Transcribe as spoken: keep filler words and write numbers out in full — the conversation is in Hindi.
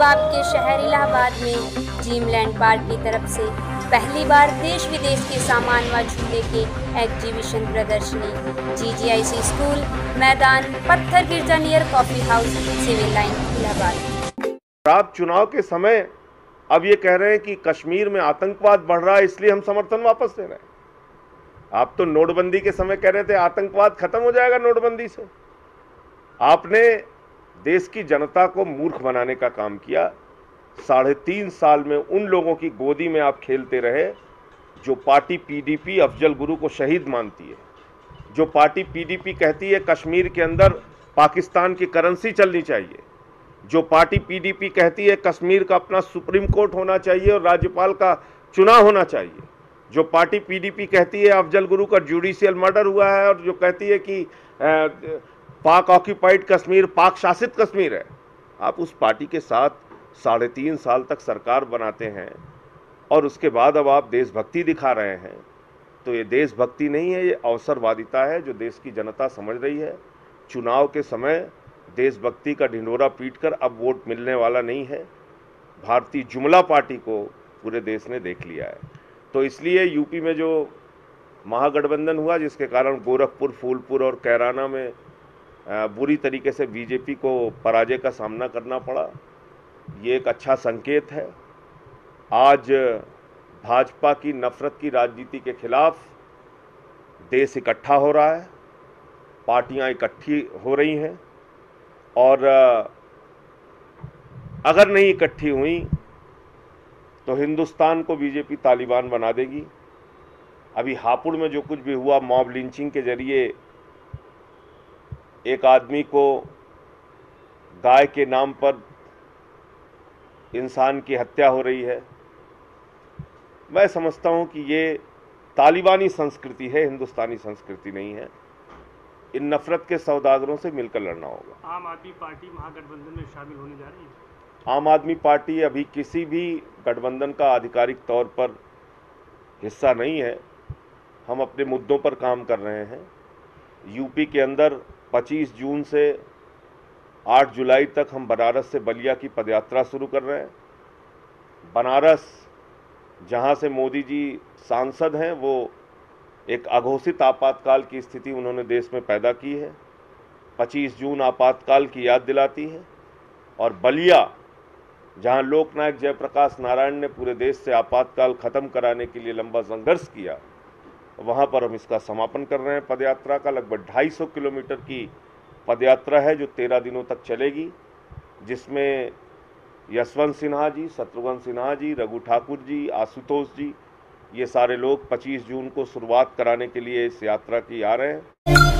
अब आपके शहर इलाहाबाद में ड्रीमलैंड पार्क की तरफ से पहली बार देश विदेश के सामान व झूले के एग्जीबिशन प्रदर्शनी जीजीआईसी स्कूल मैदान Patthar Girja near coffee house civil line Allahabad. आप चुनाव के समय अब ये कह रहे हैं कि कश्मीर में आतंकवाद बढ़ रहा है इसलिए हम समर्थन वापस ले रहे हैं। आप तो नोटबंदी के समय कह रहे थे आतंकवाद खत्म हो जाएगा नोटबंदी से। आपने देश की जनता को मूर्ख बनाने का काम किया। साढ़े तीन साल में उन लोगों की गोदी में आप खेलते रहे जो पार्टी पीडीपी अफजल गुरु को शहीद मानती है, जो पार्टी पीडीपी कहती है कश्मीर के अंदर पाकिस्तान की करेंसी चलनी चाहिए, जो पार्टी पीडीपी कहती है कश्मीर का अपना सुप्रीम कोर्ट होना चाहिए और राज्यपाल का चुनाव होना चाहिए, जो पार्टी पीडीपी कहती है अफजल गुरु का जुडिशियल मर्डर हुआ है और जो कहती है कि आ, पाक ऑक्यूपाइड कश्मीर पाक शासित कश्मीर है। आप उस पार्टी के साथ साढ़े तीन साल तक सरकार बनाते हैं और उसके बाद अब आप देशभक्ति दिखा रहे हैं, तो ये देशभक्ति नहीं है, ये अवसरवादिता है जो देश की जनता समझ रही है। चुनाव के समय देशभक्ति का ढिंढोरा पीटकर अब वोट मिलने वाला नहीं है। भारतीय जुमला पार्टी को पूरे देश ने देख लिया है। तो इसलिए यूपी में जो महागठबंधन हुआ जिसके कारण गोरखपुर, फूलपुर और कैराना में बुरी तरीके से बीजेपी को पराजय का सामना करना पड़ा, ये एक अच्छा संकेत है। आज भाजपा की नफरत की राजनीति के खिलाफ देश इकट्ठा हो रहा है, पार्टियां इकट्ठी हो रही हैं और अगर नहीं इकट्ठी हुई तो हिंदुस्तान को बीजेपी तालिबान बना देगी। अभी हापुड़ में जो कुछ भी हुआ, मॉब लिंचिंग के जरिए एक आदमी को गाय के नाम पर इंसान की हत्या हो रही है, मैं समझता हूं कि ये तालिबानी संस्कृति है, हिंदुस्तानी संस्कृति नहीं है। इन नफरत के सौदागरों से मिलकर लड़ना होगा। आम आदमी पार्टी महागठबंधन में शामिल होने जा रही है। आम आदमी पार्टी अभी किसी भी गठबंधन का आधिकारिक तौर पर हिस्सा नहीं है। हम अपने मुद्दों पर काम कर रहे हैं। यूपी के अंदर पच्चीस जून से आठ जुलाई तक हम बनारस से बलिया की पदयात्रा शुरू कर रहे हैं। बनारस जहां से मोदी जी सांसद हैं, वो एक अघोषित आपातकाल की स्थिति उन्होंने देश में पैदा की है। पच्चीस जून आपातकाल की याद दिलाती है। और बलिया जहां लोकनायक जयप्रकाश नारायण ने पूरे देश से आपातकाल खत्म कराने के लिए लंबा संघर्ष किया, वहां पर हम इसका समापन कर रहे हैं। पदयात्रा का लगभग ढाई सौ किलोमीटर की पदयात्रा है जो तेरह दिनों तक चलेगी, जिसमें यशवंत सिन्हा जी, शत्रुघ्न सिन्हा जी, रघु ठाकुर जी, आशुतोष जी, ये सारे लोग पच्चीस जून को शुरुआत कराने के लिए इस यात्रा की आ रहे हैं।